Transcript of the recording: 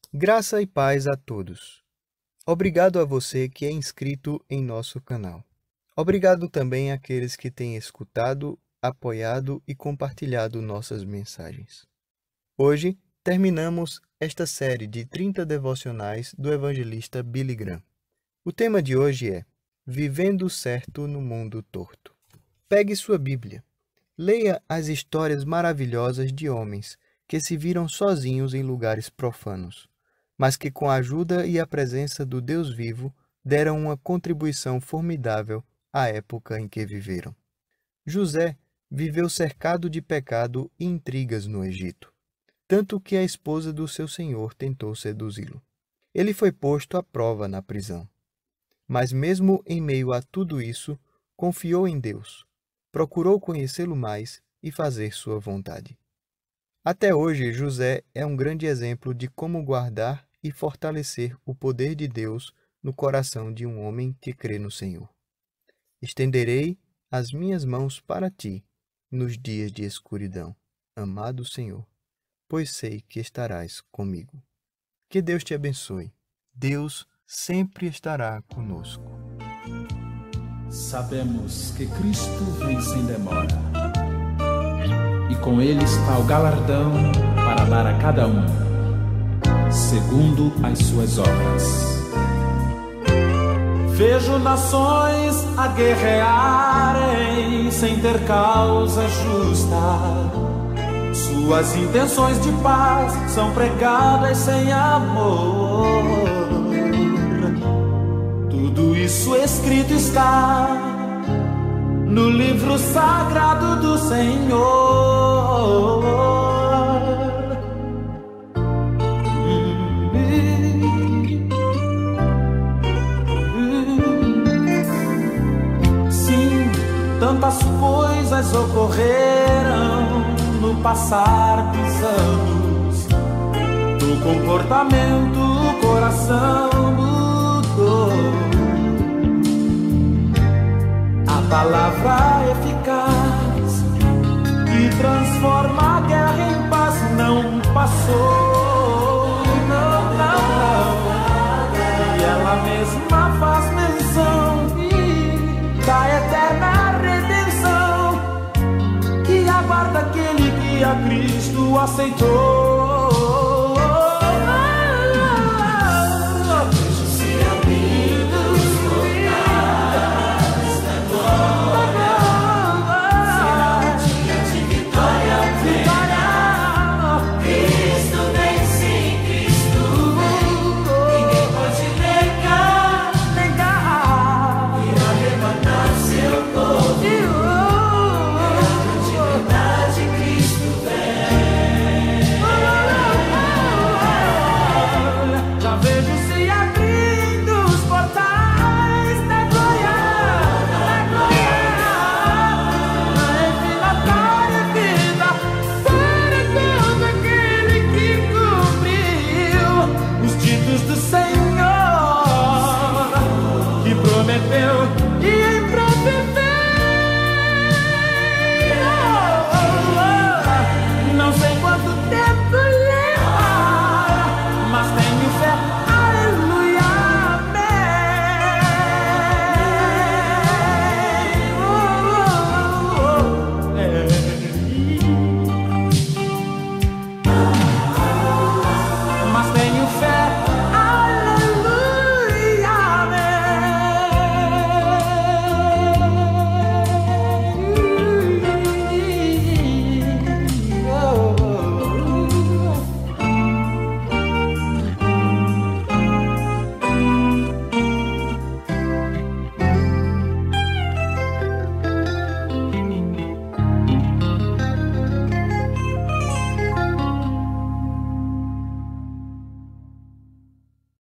Graça e paz a todos. Obrigado a você que é inscrito em nosso canal. Obrigado também àqueles que têm escutado, apoiado e compartilhado nossas mensagens. Hoje, terminamos esta série de 30 devocionais do evangelista Billy Graham. O tema de hoje é Vivendo Certo no Mundo Torto. Pegue sua Bíblia. Leia as histórias maravilhosas de homens que se viram sozinhos em lugares profanos, mas que com a ajuda e a presença do Deus vivo deram uma contribuição formidável à época em que viveram. José viveu cercado de pecado e intrigas no Egito, tanto que a esposa do seu senhor tentou seduzi-lo. Ele foi posto à prova na prisão. Mas mesmo em meio a tudo isso, confiou em Deus, procurou conhecê-lo mais e fazer sua vontade. Até hoje, José é um grande exemplo de como guardar e fortalecer o poder de Deus no coração de um homem que crê no Senhor. Estenderei as minhas mãos para ti nos dias de escuridão, amado Senhor, pois sei que estarás comigo. Que Deus te abençoe. Deus sempre estará conosco. Sabemos que Cristo vem sem demora, e com ele está o galardão para dar a cada um, segundo as suas obras. Vejo nações a guerrearem sem ter causa justa. Suas intenções de paz são pregadas sem amor. Tudo isso escrito está no livro sagrado do Senhor. Sim, tantas coisas ocorreram no passar dos anos. Do comportamento o coração mudou. A palavra eficaz que transforma a guerra em paz não passou.